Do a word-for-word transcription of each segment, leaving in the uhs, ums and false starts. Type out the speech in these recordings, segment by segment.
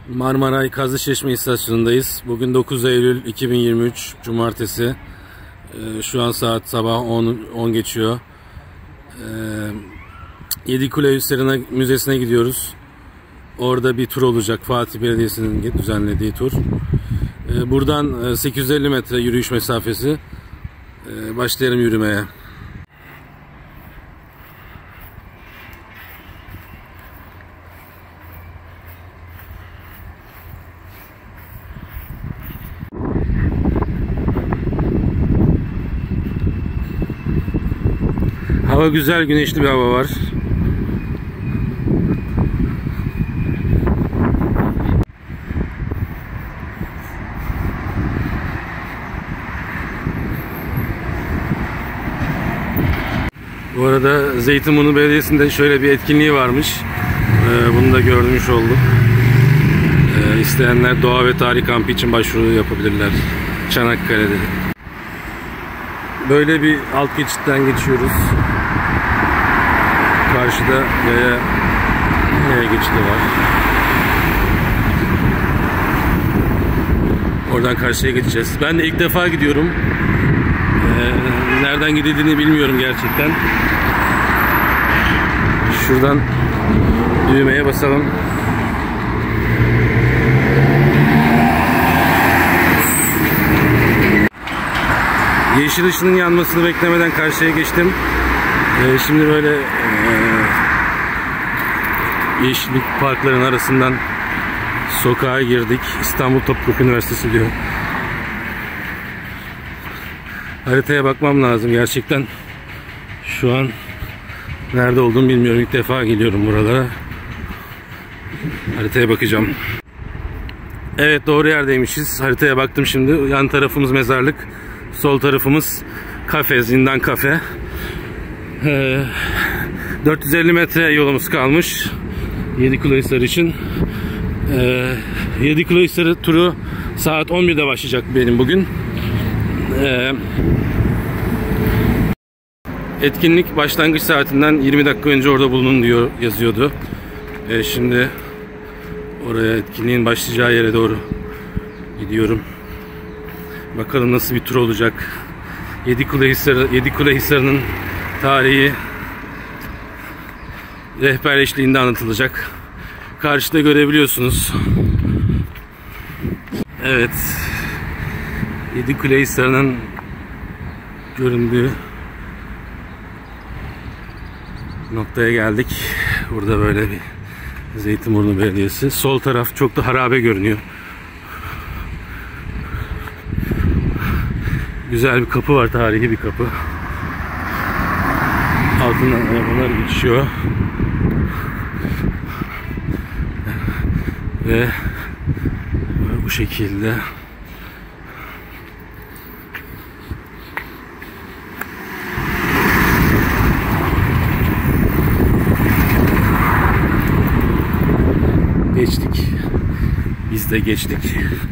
Marmaray Kazlıçeşme istasyonundayız. Bugün dokuz Eylül iki bin yirmi üç Cumartesi. Ee, şu an saat sabah on geçiyor. Ee, Yedikule Hisarı Müzesi'ne gidiyoruz. Orada bir tur olacak. Fatih Belediyesi'nin düzenlediği tur. Ee, buradan sekiz yüz elli metre yürüyüş mesafesi. Ee, başlayalım yürümeye. Hava güzel, güneşli bir hava var. Bu arada Zeytinburnu Belediyesi'nde şöyle bir etkinliği varmış. Ee, bunu da görmüş olduk. Ee, isteyenler doğa ve tarih kampı için başvuru yapabilirler. Çanakkale'de. Böyle bir alt geçitten geçiyoruz. Karşıda yaya, yaya geçidi var. Oradan karşıya geçeceğiz. Ben de ilk defa gidiyorum. Ee, nereden gidildiğini bilmiyorum gerçekten. Şuradan düğmeye basalım. Yeşil ışının yanmasını beklemeden karşıya geçtim. Ee, şimdi böyle e, yeşillik parkların arasından sokağa girdik. İstanbul Topkapı Üniversitesi diyor. Haritaya bakmam lazım gerçekten. Şu an nerede olduğumu bilmiyorum. İlk defa geliyorum buralara. Haritaya bakacağım. Evet, doğru yerdeymişiz. Haritaya baktım şimdi. Yan tarafımız mezarlık. Sol tarafımız kafe, zindan kafe. Ee, dört yüz elli metre yolumuz kalmış Yedikule Hisarı için. Ee, Yedikule Hisarı turu saat on birde başlayacak benim bugün. Ee, etkinlik başlangıç saatinden yirmi dakika önce orada bulunun diyor, yazıyordu. Ee, şimdi oraya, etkinliğin başlayacağı yere doğru gidiyorum. Bakalım nasıl bir tur olacak. Yedikule Hisarı, Yedikule Hisarı'nın tarihi rehber eşliğinde anlatılacak. Karşıda görebiliyorsunuz. Evet. Yedikule Hisarı'nın göründüğü noktaya geldik. Burada böyle bir Zeytinburnu Belediyesi. Sol taraf çok da harabe görünüyor. Güzel bir kapı var, tarihi bir kapı. Altından arabalar geçiyor. Ve bu şekilde geçtik. Biz de geçtik.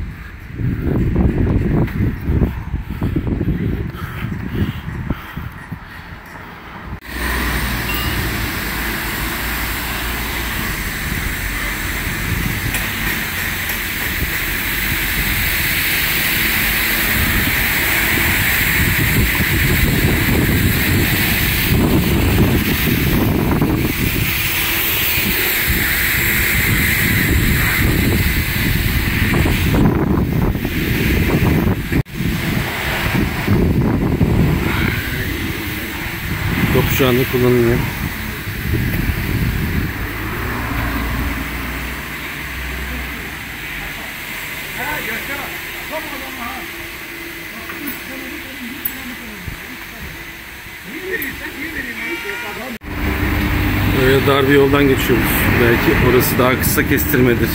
Top şu anda kullanılıyor. Böyle dar bir yoldan geçiyoruz. Belki orası daha kısa kestirmedir.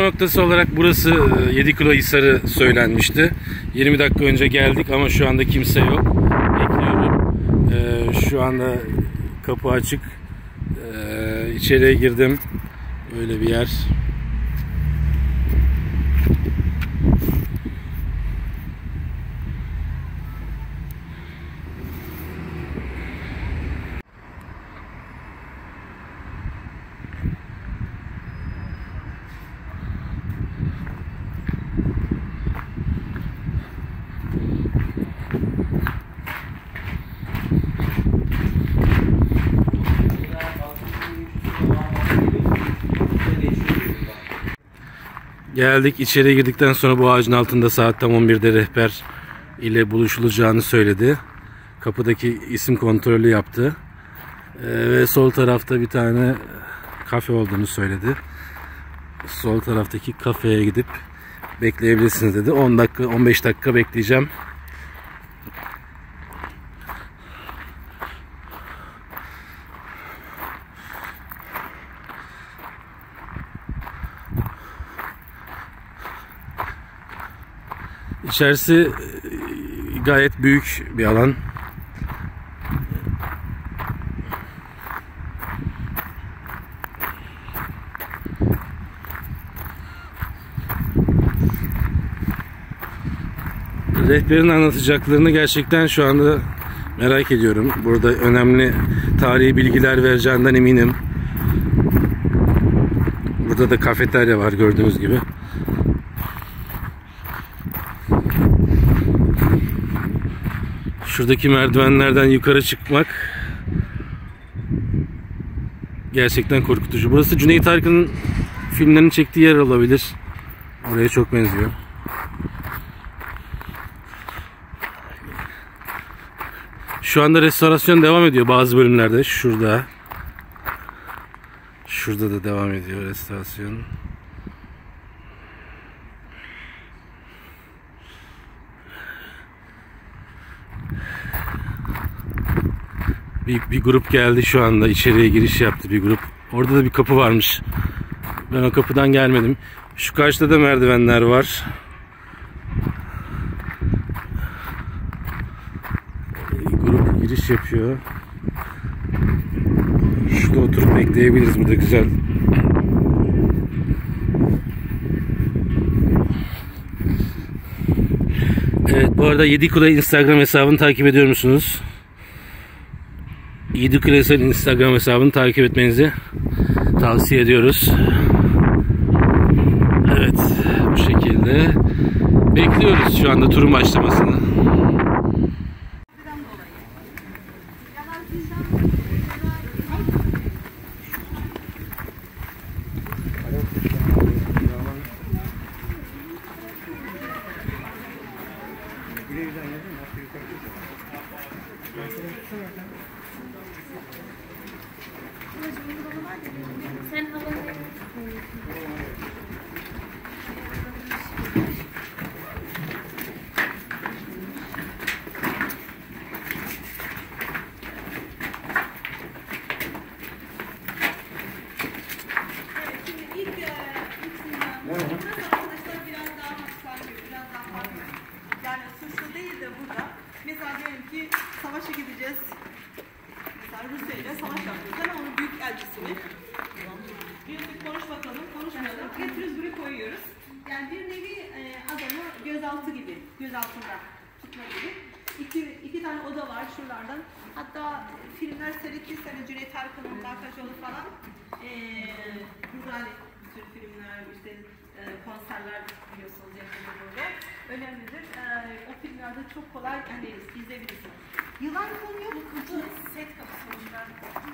noktası olarak burası Yedikulehisar'ı söylenmişti. yirmi dakika önce geldik ama şu anda kimse yok. Bekliyorum. Ee, şu anda kapı açık. Ee, içeriye girdim. Öyle bir yer. Geldik, içeri girdikten sonra bu ağacın altında saat tam on birde rehber ile buluşulacağını söyledi. Kapıdaki isim kontrolü yaptı. Ee, ve sol tarafta bir tane kafe olduğunu söyledi. Sol taraftaki kafeye gidip bekleyebilirsiniz dedi. on dakika, on beş dakika bekleyeceğim. İçerisi gayet büyük bir alan. Rehberin anlatacaklarını gerçekten şu anda merak ediyorum. Burada önemli tarihi bilgiler vereceğinden eminim. Burada da kafeterya var gördüğünüz gibi. Şuradaki merdivenlerden yukarı çıkmak gerçekten korkutucu. Burası Cüneyt Arkın'ın filmlerini çektiği yer olabilir. Oraya çok benziyor. Şu anda restorasyon devam ediyor bazı bölümlerde. Şurada. Şurada da devam ediyor restorasyon. Bir, bir grup geldi şu anda. İçeriye giriş yaptı bir grup. Orada da bir kapı varmış. Ben o kapıdan gelmedim. Şu karşıda da merdivenler var. Grup giriş yapıyor. Şurada oturup bekleyebiliriz. Burada güzel. Evet, bu arada Yedikule Instagram hesabını takip ediyor musunuz? Yedikulehisar'ın Instagram hesabını takip etmenizi tavsiye ediyoruz. Evet, bu şekilde bekliyoruz şu anda turun başlamasını. Sen havalı. Mesela diyelim ki savaşa gideceğiz. Mesela Rusya ile savaş yapıyoruz. Hemen onun büyük elçisini diyoruz ki konuş bakalım, konuşmayalım. Getiriyoruz, buraya koyuyoruz. Yani bir nevi e, adamı gözaltı gibi, gözaltında tutma gibi. İki, iki tane oda var şuralardan. Hatta filmler seyrettiyseniz Cüneyt Arkın'ın Malkaçoğlu falan e, güzel tür filmler, işte e, konserler biliyorsunuz yakında burada. Önemlidir. E, o filmlerde çok kolay hani izleyebilirsiniz. Yılan konuyor bu kapı set kapısı oluşlar.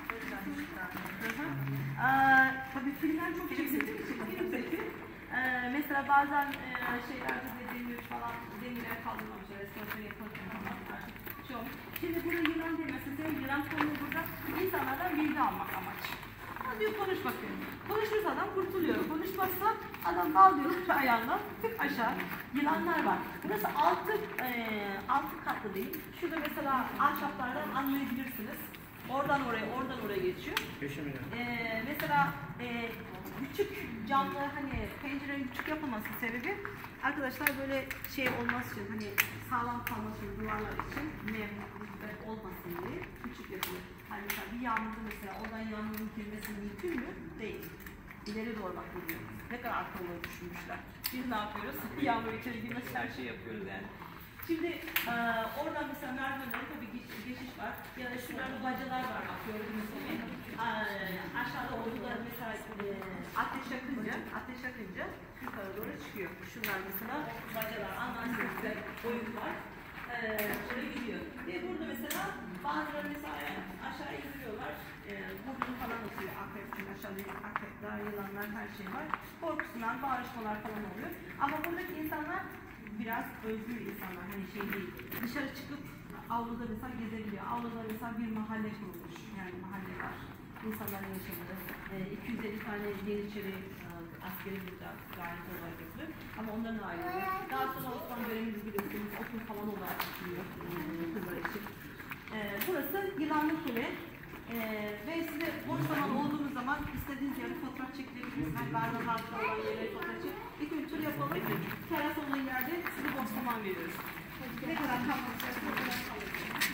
Tabii filmler çok çekildiği için film seti. E, mesela bazen e, şeylerde de demir falan, demirler kaldırmamış, restorasyon yapılmış falan artık şey olmuş. Şimdi burada yılan demesi, yılan konuyu burada insanlardan bilgi almak amaç. Diyor konuş bakıyorum. Konuşursa adam kurtuluyor. Konuşmazsa adam bağlıyor ayağından tık aşağı. Yılanlar var. Burası altı, e, altı katlı değil. Şurada mesela ahşaplardan anlayabilirsiniz. Oradan oraya, oradan oraya geçiyor. Ee, mesela e, küçük camlı hani pencerenin küçük yapılması sebebi arkadaşlar böyle şey olması için hani sağlam kalması için duvarlar için nem olmasın diye küçük yapılıyor. Hani mesela bir yağmurda mesela oradan yağmurun girmesi mümkün mü? Değil. İleri doğru bak gidiyor. Ne kadar akıllı düşünmüşler. Biz ne yapıyoruz? Yağmur içeri girmesi her şey yapıyoruz yani. Şimdi e, oradan mesela merdivenlere tabii geç, geçiş var. Ya da şurada bacalar var bak gördüğünüz gibi. E, aşağıda orada mesela e, ateş yakınca, ateş yakınca yukarı doğru çıkıyor. Şunlar mesela bacalar, anlaşılmışlar, boyut var. E, şöyle gidiyor. Ve burada mesela bazıları mesela aşağı indiriyorlar. E, burnunu falan atıyor akrep, çünkü aşağıda akrepler, yılanlar her şey var. Korkusundan bağırışmalar falan oluyor. Ama buradaki insanlar biraz özgür insanlar, hani şey değil. Dışarı çıkıp avluda mesela gezebiliyor. Avluda mesela bir mahalle kurulmuş, yani mahalle var. İnsanların yaşadığı. E, iki yüz elli tane Yeniçeri e, askeri burada gayet olarak yapılıyor. Ama onların aileleri. Daha sonra Osmanlı dönemimiz biliyorsunuz okul falan olarak yapılıyor e, kızlar için. E, burası Yılanlı Kule. Ee, ve size boş zaman olduğunuz zaman istediğiniz yere fotoğraf çekilebilirsiniz. Yani Berdan Harika olan yere fotoğraf çek. İlk bir tur yapalım. Teras olan yerde size boş zaman veriyoruz. Ne kadar kalmak isterseniz o kadar kalıyorsunuz.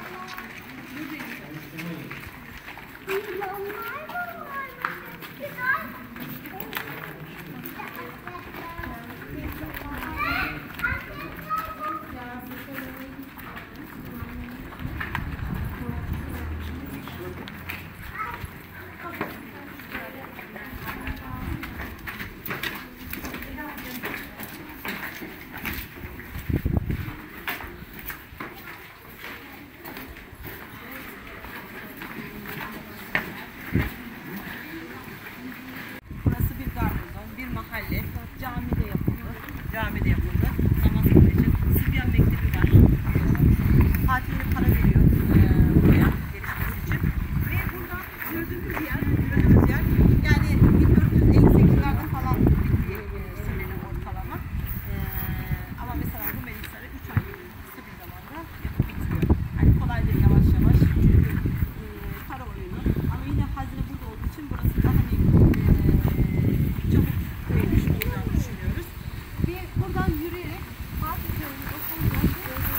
Camide yapıldı. Camide yapıldı. Namaz kılmak için. Sibyan Mektebi var. Fatih'e para veriyor e, buraya gelişmesi için. Ve burada gördüğümüz yer, gördüğümüz yer yani bin dört yüz elli sekizlerde falan bittiği söyleniyor ortalama. E, ama mesela Rumeli Hisarı üç ay kısa bir zamanda yapıp bitiyor. Yani kolay değil, yavaş yavaş. Çünkü e, para oyunu. Ama yine hazine burada olduğu için burası daha hani e, çabuk koyulmuş olacağını düşünüyoruz. Ve buradan yürüyerek Fatih Köyü'nü okulda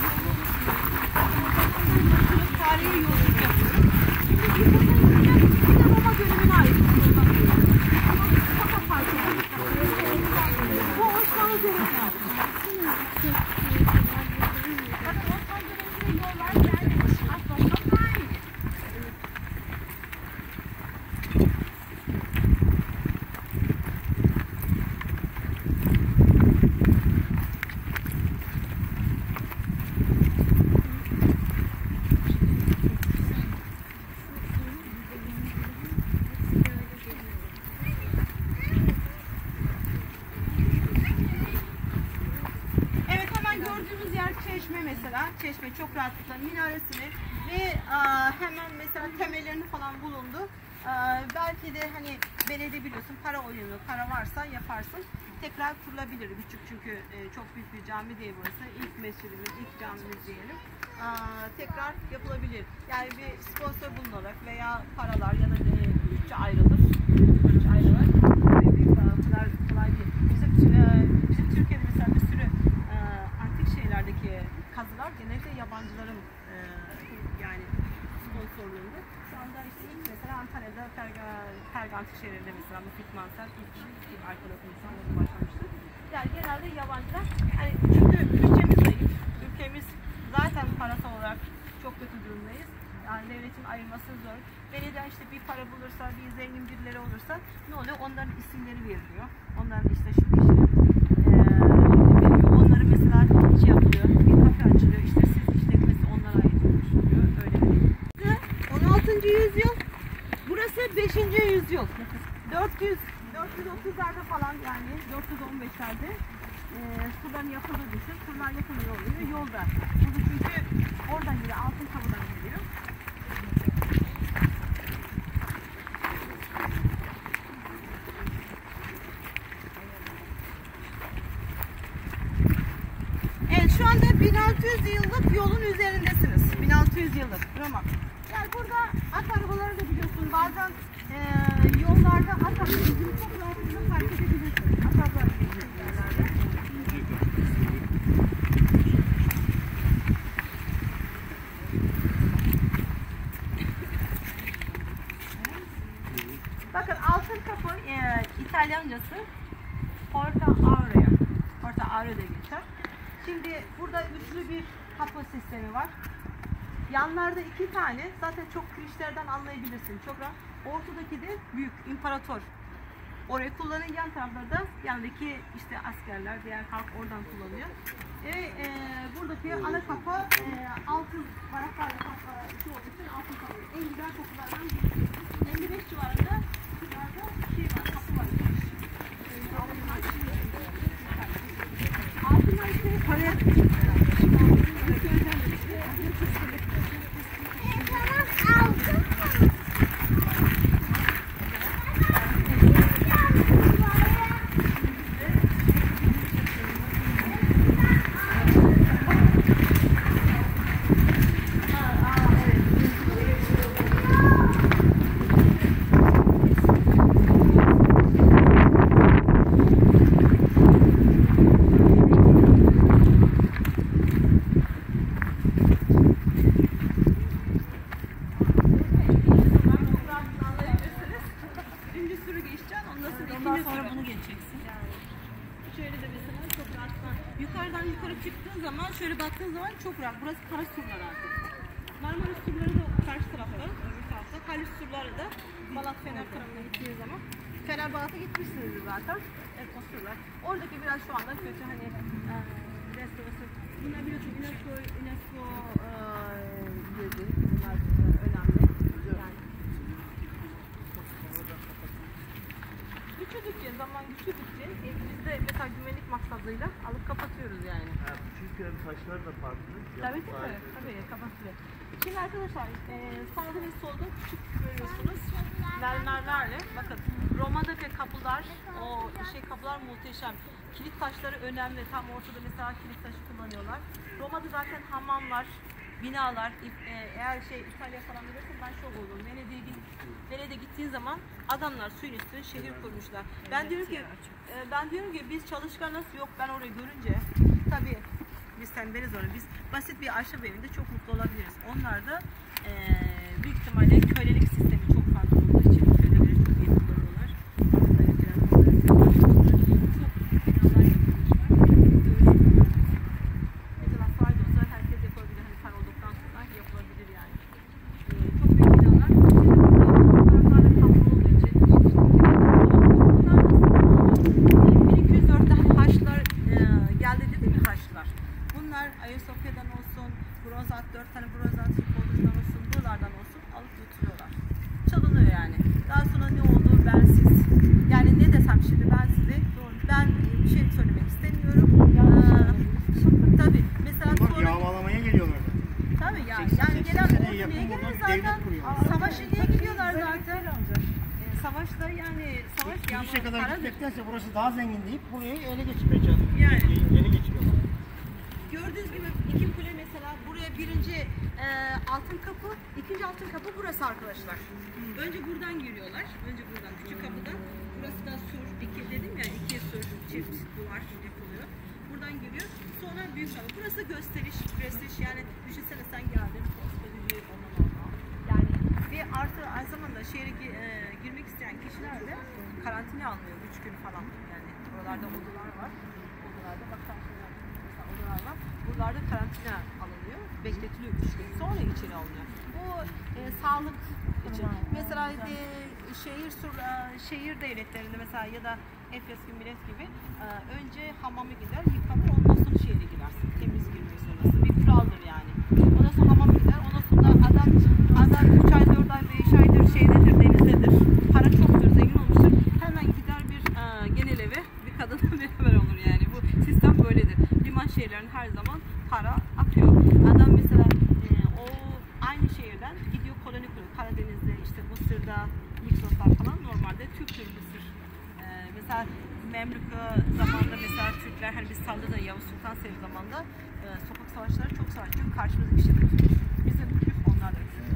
tarihi yolculuk yapıyoruz. Şimdi bir buradan yürüyeceğiz. Bir de Roma dönemine ait bir yoldan yürüyoruz. Ama kafa parçası. Bu Osmanlı dönemine ait. Bakın Osmanlı döneminde yollar gelmiş. Aslında tarihi. Gördüğümüz yer çeşme mesela. Çeşme çok rahatlıkla minaresini ve a, hemen mesela temellerini falan bulundu. A, belki de hani belediye biliyorsun para oyunu, para varsa yaparsın. Tekrar kurulabilir küçük çünkü e, çok büyük bir cami değil burası. İlk mescidimiz, ilk camimiz diyelim. A, tekrar yapılabilir. Yani bir sponsor bulunarak veya paralar ya da e, bütçe ayrılır. Bütçe ayrılır. Kolay, kolay değil. Bizim, e, bizim Türkiye'de mesela bir sürü şeylerdeki kazılar genellikle yabancıların e, yani sponsorluğunda. Şu anda işte ilk mesela Antalya'da Pergantik şehrinde mesela Müfit Mansel ilk, ilk arkeolog insanları başlamıştı. Yani genelde yabancılar yani çünkü bütçemiz zayıf. Ülkemiz zaten parasal olarak çok kötü durumdayız. Yani devletin ayırması zor. Belediye işte bir para bulursa, bir zengin birileri olursa ne oluyor? Onların isimleri veriliyor. Onların işte şu kişinin onları mesela şey yapılıyor, bir kafe açılıyor, işte siz işletmesi onlara ait oluşuyor, öyle bir. on altıncı yüzyıl, burası beşinci yüzyıl. dört yüz, dört yüz otuzlarda falan yani dört yüz on beşlerde e, surların yapıldığı düşün, surlar yapılıyor oluyor yolda. Burada çünkü oradan geliyor, altın kapıdan geliyor. Evet, şu anda bin altı yüz yıllık yolun üzerindesiniz. bin altı yüz yıllık Roma. Yani burada at arabaları da biliyorsun. Bazen e, yollarda at arabalarını çok rahatlıkla fark edebilirsin. At arabaları geçtiği yerlerde. Bakın altın kapı e, İtalyancası Porta Aureo. Porta Aureo de geçer. Şimdi burada üçlü bir kapı sistemi var. Yanlarda iki tane, zaten çok klişlerden anlayabilirsin. Çok rahat. Ortadaki de büyük, imparator. Orayı kullanın, yan taraflarda yanındaki işte askerler, diğer halk oradan kullanıyor. Ve e, buradaki ana kapı e, altın varaklarla kapı olduğu için altın kapı. En güzel kokulardan birisi. elli beş civarında civarında şey var, kapı var. Altınlar ise paraya yukarıdan yukarı çıktığın zaman, şöyle baktığın zaman çok rahat. Burası Kars surları artık. Marmaris surları da karşı tarafta, öbür tarafta. Halis surları da Balat Fener tarafına gittiğiniz zaman. Fener Balat'a gitmişsiniz zaten. Evet, o surlar. Oradaki biraz şu anda kötü hani e, restorası. Bunlar biliyorsun UNESCO, UNESCO e, girdi. Bunlar önemli. Yani. Küçüldükçe, zaman küçüldükçe e, biz de mesela güvenlik maksadıyla alıp kapatıyoruz yani. Ha, çünkü taşlar da farklı. Tabii tabii, tabii kapatılıyor. Şimdi arkadaşlar e, sağda ve solda küçük görüyorsunuz mermerlerle. Bakın Roma'daki kapılar, o şey kapılar muhteşem. Kilit taşları önemli. Tam ortada mesela kilit taşı kullanıyorlar. Roma'da zaten hamamlar, binalar, e, eğer şey İtalya falan bilirsin ben şok oldum. Venedik'e Venedik'e gittiğin zaman adamlar suyun üstüne şehir kurmuşlar. Ben diyorum ki e, ben diyorum ki biz çalışkan nasıl yok, ben orayı görünce tabii biz tembeliz orada. Biz basit bir ahşap evinde çok mutlu olabiliriz. Onlar da e, büyük ihtimalle kölelik sistemi çok farklı olduğu için köleleri çok iyi kullanıyorlar. Mesela fayda olsa herkes yapabilir. Hani par olduktan sonra yapılabilir yani. E, çok büyük binalar. Bunlar kaplı olduğu için bin iki yüz dörtte hani Haçlılar e, geldi dedi mi Haçlılar? Bunlar Ayasofya'dan olsun, bronz at, dört tane bronz at, Hippolyt'tan olsun, buralardan olsun alıp götürüyorlar. Çalınıyor yani. Daha sonra ne oldu? Bensiz. Yani ne desem şimdi ben size, ben bir şey söylemek istemiyorum. Ee, tabii. Mesela sonra... Yağmalamaya geliyorlar. Tabii yani. Yani gelen ordu niye gelir zaten? Savaşı niye gidiyorlar zaten? Ee, savaşta yani, savaş Girişe kadar paradır. gitmektense burası daha zengin deyip burayı ele geçirmeye çalışıyor. Yani. Ele geçiriyorlar. Gördüğünüz gibi iki kule mesela, buraya birinci e, altın kapı, ikinci altın kapı burası arkadaşlar. Önce buradan giriyorlar, önce buradan küçük kapıdan. Burası da sur, iki dedim ya, iki sur çift duvar yapılıyor. Buradan giriyor, sonra büyük kapı. Burası gösteriş, prestij yani düşünsene sen geldin, koskoca bir onlama. Yani ve artı aynı zamanda şehre e, girmek isteyen kişiler de karantina alınıyor, üç gün falan. Yani oralarda odalar var, odalarda bakan odalar var. Buralarda karantina alınıyor, bekletiliyor üç gün. Sonra içeri alınıyor. Bu e, sağlık için. Mesela e, şehir sur, e, şehir devletlerinde mesela ya da Efes gibi, Milet gibi e, önce hamama gider, yıkanır, ondan sonra şehre girersin. Temiz girmek sonrası. Bir kuraldır yani. Ondan sonra hamama gider, ondan sonra adam adam üç ay, dört ay, beş aydır şeydedir, denizdedir. Para çoktur, zengin olmuştur. Hemen gider bir e, genel eve, bir kadınla beraber olur yani. Bu sistem böyledir. Liman şehirlerinin her zaman para akıyor. Adam mesela e, o aynı şehirden gidiyor koloni kuruyor. Karadeniz'de, işte Mısır'da, Miksoslar falan normalde Türktür Mısır. E, mesela Memlük zamanında mesela Türkler hani biz saldırıda Yavuz Sultan Selim zamanında e, sokak savaşları çok savaş. Çünkü karşımıza bir şey tutmuş. Bizim Türk onlar da.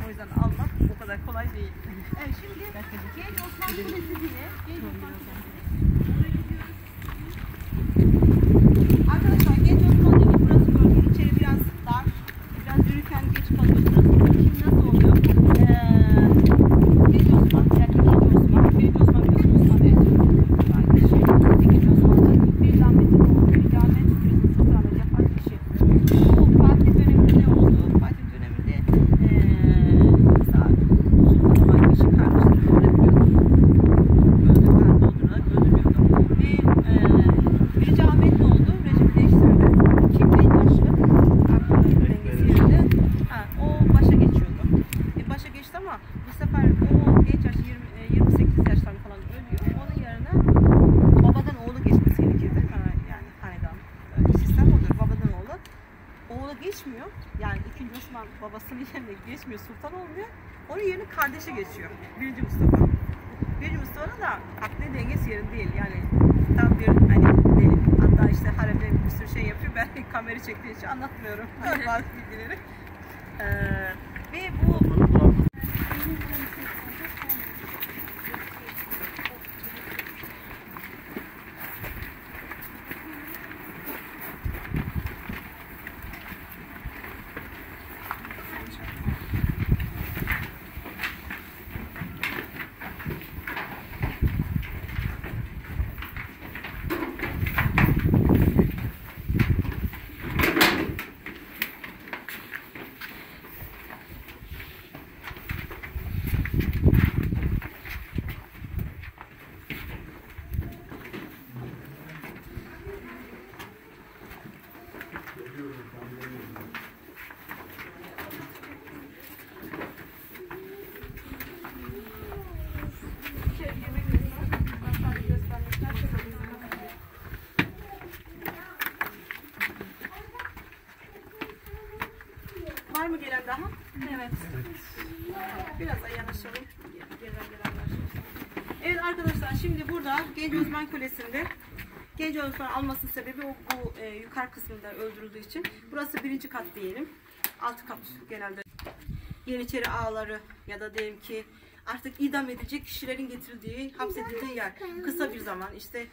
O yüzden almak o kadar kolay değil. Evet, şimdi Genç Osman Kulesi diye Genç Osman Kulesi. Arkadaşlar Genç Osman diye burası böyle içeri biraz dar. Biraz yürürken geç kalıyorsunuz. Şimdi nasıl oluyor? Ee, Genç Osman, yani ikinci Osman. Genç Osman, Genç Osman diye. Yani kişi, ikinci Osman'da bir rahmetin olduğu, bir rahmet turizmi sultanı yapan kişi. Bu Fatih döneminde oldu. Fatih döneminde ee, mesela sultan olan kişi kardeşleri öldürüyordu. Öldürüyordu, öldürüyordu. Ve ee, birinci Ahmet ne oldu? Rejimi değiştirdi. Kim en yaşlı? Aklının dengesi yerinde. Ha, o başa geçiyordu. E, başa geçti ama bu sefer o genç yaş yirmi, yirmi sekiz yaşlarında falan ölüyor. Onun yerine babadan oğlu geçmesi gerekirdi. Ha, yani hanedan e, sistem odur. Babadan oğlu. Oğlu geçmiyor. Yani ikinci Osman babasının yerine geçmiyor. Sultan olmuyor. Onun yerine kardeşi geçiyor. Birinci Mustafa. Birinci Mustafa'nın da akli dengesi yerinde değil. Yani tam bir hani değil. Hatta işte haremde bir sürü şey yapıyor. Ben kamera çektiği için anlatmıyorum. Bazı bilgileri. Ee, ve bu var mı gelen daha? Evet. Biraz daha yanaşalım. Geriden gelenler. Evet arkadaşlar, şimdi burada Genç Osman Kulesi'nde Genç Osman almasının sebebi o bu e, yukarı kısmında öldürüldüğü için. Burası birinci kat diyelim. Altı kat genelde. Yeniçeri ağları ya da diyelim ki artık idam edilecek kişilerin getirildiği, hapsedildiği yer. Kısa bir zaman işte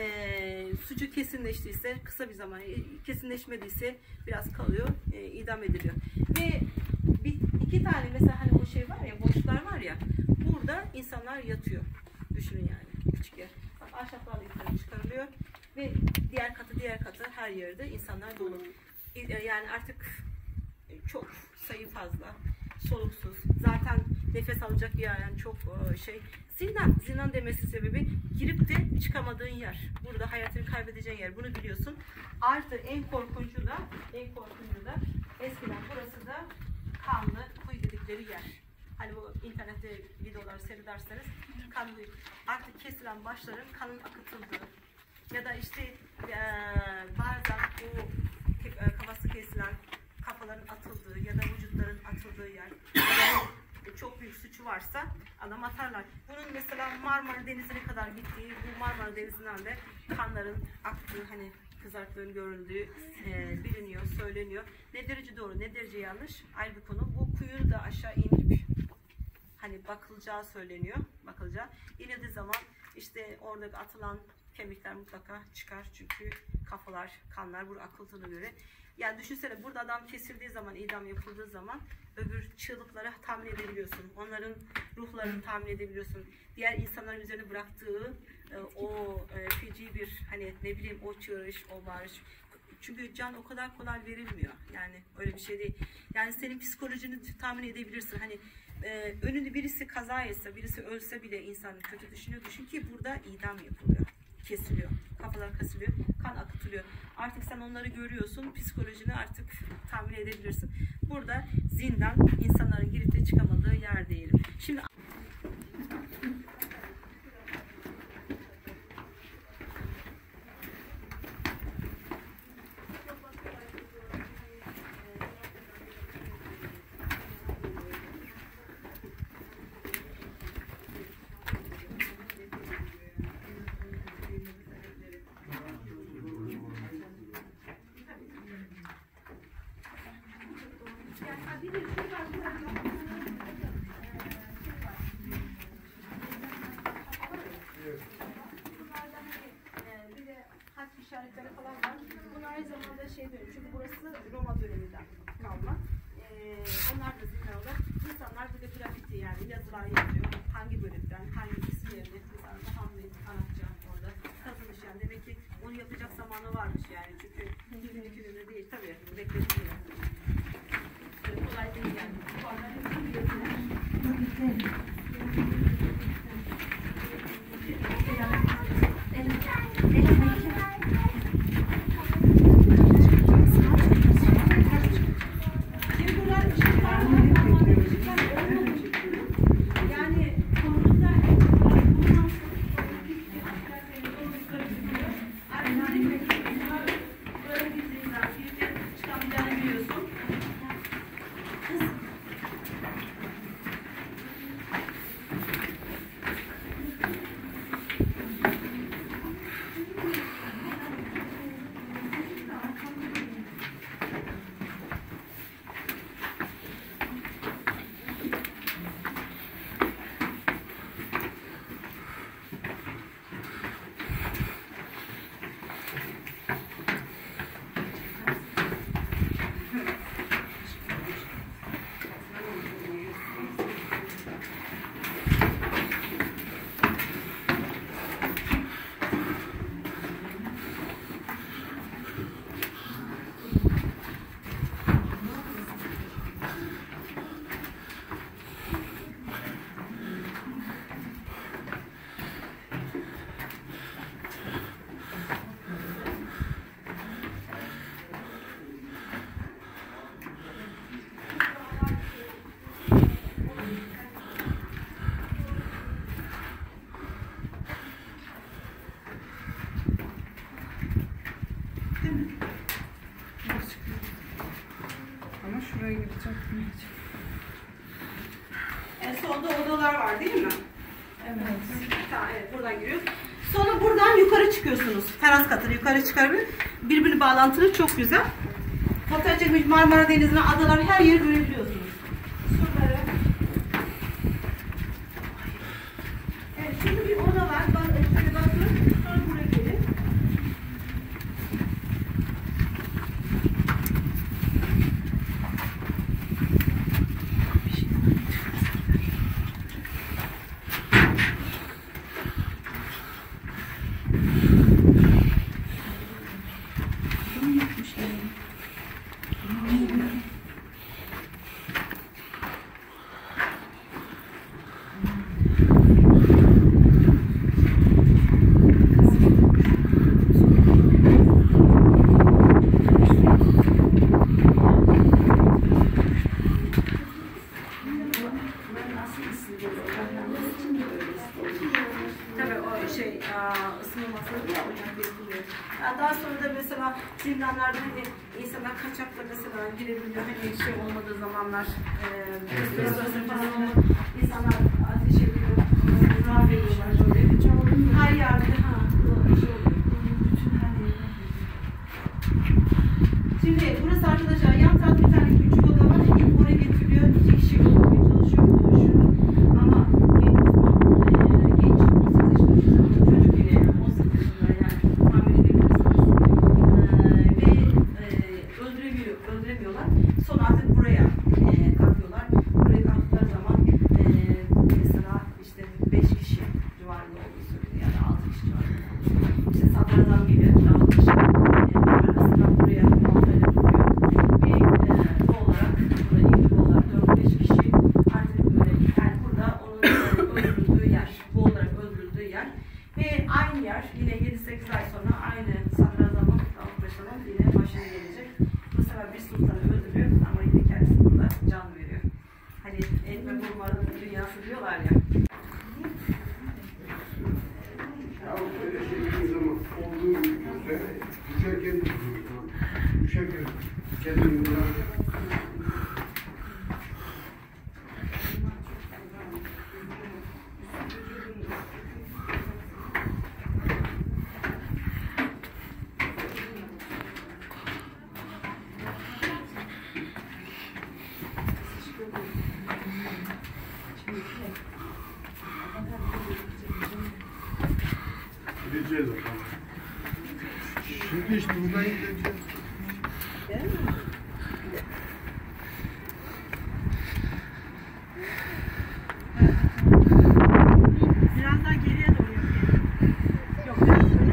e, suçu kesinleştiyse kısa bir zaman, e, kesinleşmediyse biraz kalıyor, e, idam ediliyor. Ve bir, iki tane mesela hani o şey var ya, boşluklar var ya, burada insanlar yatıyor. Düşünün yani, küçük yer. Ahşaplarla yukarı çıkarılıyor ve diğer katı diğer katı her yerde insanlar dolu. Yani artık çok sayı fazla, soluksuz. Zaten nefes alacak bir yer, yani çok şey. Zindan, zindan demesi sebebi girip de çıkamadığın yer. Burada hayatını kaybedeceğin yer. Bunu biliyorsun. Artı en korkuncu da, en korkuncu da eskiden burası da kanlı kuyu dedikleri yer. Hani bu internette videoları seyrederseniz kanlı, artık kesilen başların kanın akıtıldığı ya da işte e, bazen bu e, kafası kesilen kafaların atıldığı ya da vücutların atıldığı yer. Yani çok büyük suçu varsa adam atarlar. Bunun mesela Marmara Denizi'ne kadar gittiği, bu Marmara Denizi'nden de kanların aktığı, hani kızarttığın görüldüğü e, biliniyor, söyleniyor. Ne derece doğru, ne derece yanlış ayrı bir konu. Bu kuyu da aşağı inip hani bakılacağı söyleniyor. Bakılacağı. İnildiği zaman işte orada atılan kemikler mutlaka çıkar. Çünkü kafalar, kanlar burada akıldığına göre. Yani düşünsene, burada adam kesildiği zaman, idam yapıldığı zaman öbür çığlıkları tahmin edebiliyorsun. Onların ruhlarını tahmin edebiliyorsun. Diğer insanların üzerine bıraktığı e, o e, feci bir, hani ne bileyim, o çığırış, o bağırış. Çünkü can o kadar kolay verilmiyor. Yani öyle bir şey değil. Yani senin psikolojini tahmin edebilirsin. Hani e, önünde birisi kaza etse, birisi ölse bile insan kötü düşünüyor. Düşün ki burada idam yapılıyor. Kesiliyor. Kafalar kesiliyor. Kan akıtılıyor. Artık sen onları görüyorsun. Psikolojini artık tahmin edebilirsin. Burada zindan, insanların girip de çıkamadığı yer diyelim. Şimdi Bunlardan hani, e, bir de harf işaretleri falan var. Bunlar aynı zamanda şey dönüyor. Çünkü burası Roma döneminden kalma. E, onlar da zinarlar. İnsanlar bir de grafiti yani yazılar yazıyor. Hangi bölümden, hangi isimlerini, mesela Muhammed Arapça orada kazılmış yani. Demek ki onu yapacak zamanı varmış yani. Çünkü bir gün iki günde değil tabii. Bekletiyor. Böyle kolay değil yani. Bunlar hepsi bir yazılar. Ama şuraya gidecek. En sonda odalar var değil mi? Evet. Tamam, evet buradan giriyoruz. Sonra buradan yukarı çıkıyorsunuz. Teras katına yukarı çıkarıp birbiri bağlantılı çok güzel. Fotoğraf çekmiş Marmara Denizi'ne adalar her yeri görebiliyorsunuz. Surları. Evet şimdi bir oda var. Şöyle bakın. Sonra buraya gelin. Tabii o şey ısınılması ya ocak yapılıyor. Yani daha sonra da mesela zindanlarda hani insanlar kaçakla mesela girebiliyor hani şey olmadığı zamanlar e, restorasyon falan oluyor. İnsanlar ateş ediyor, rahat ediyorlar böyle. Her yerde ha şey oluyor. Şimdi burası arkadaşlar yan tarafta bir tane küçük oda var. İlk oraya getiriliyor. İki kişi olmaya çalışıyor. Konuşuyor. Ama genç uzman, e, genç on sekiz yaşında çocuk yine on sekiz yaşında yani tahmin edebilirsiniz. E, ve e, öldüremiyor, öldüremiyorlar. Sonra artık buraya e, kalkıyorlar. Buraya kalktıkları zaman e, mesela işte beş kişi civarında olduğu söyleniyor. Yani altı kişi civarında. İşte sadrazam gibi dağıtmış. E, arasından buraya altayla duruyor. Ve e, bu olarak burada ilgili olarak dört beş kişi artık böyle yani burada onun e, öldürüldüğü yer. Bu olarak öldürüldüğü yer. Ve aynı yer yine yedi sekiz ay sonra aynı sadrazamın Paşa'nın yine başına gelecek. Bu sefer bir sultanı öldürüyor ama yine kendisi burada can veriyor. Hani etme bulmanın dünyası diyorlar ya. Ya öyle şey bir zaman olduğu gibi düşerken düşerken kendini gideceğiz bakalım. Şimdi işte buradan gideceğiz. Biraz daha geriye doğru yapayım. Yok, biraz öyle.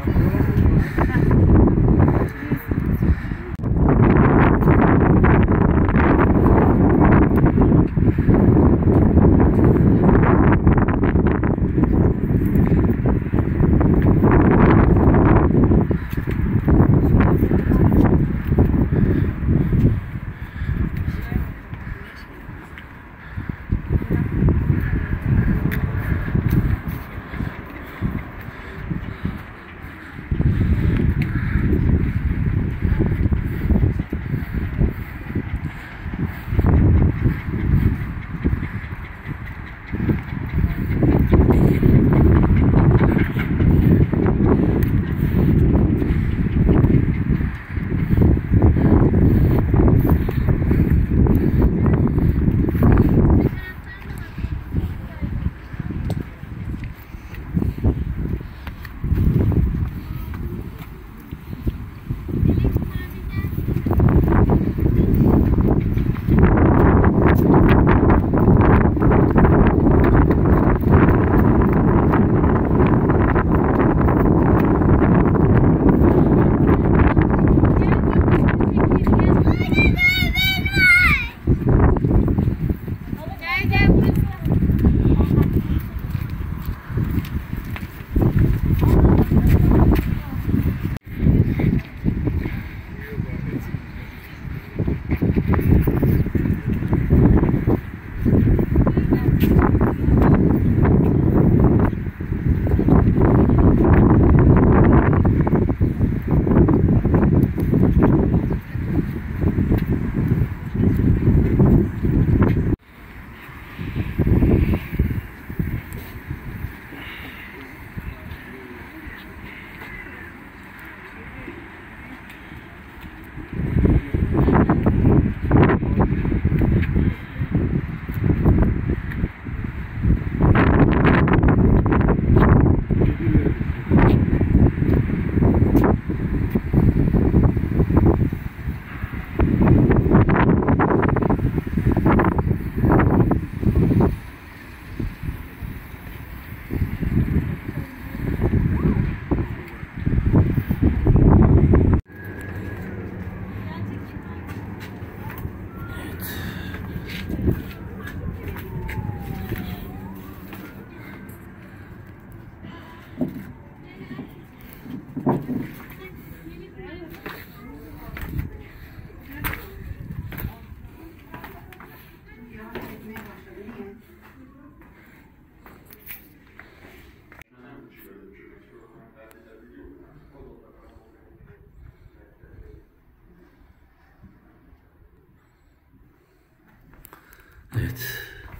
Evet.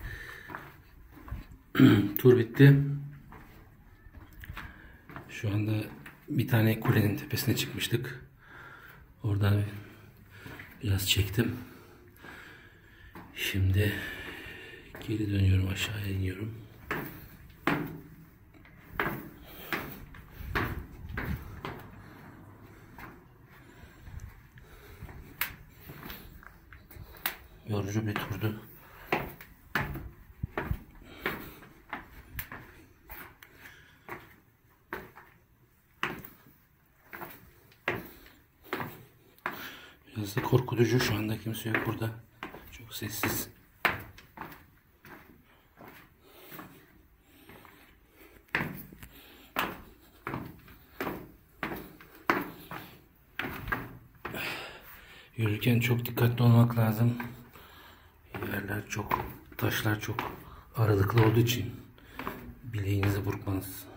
Tur bitti. Şu anda bir tane kulenin tepesine çıkmıştık. Oradan biraz çektim. Şimdi geri dönüyorum, aşağıya iniyorum. Yorucu bir turdu. Biraz da korkutucu. Şu anda kimse yok burada. Çok sessiz. Yürürken çok dikkatli olmak lazım. Yerler çok, taşlar çok aralıklı olduğu için bileğinizi burkmanız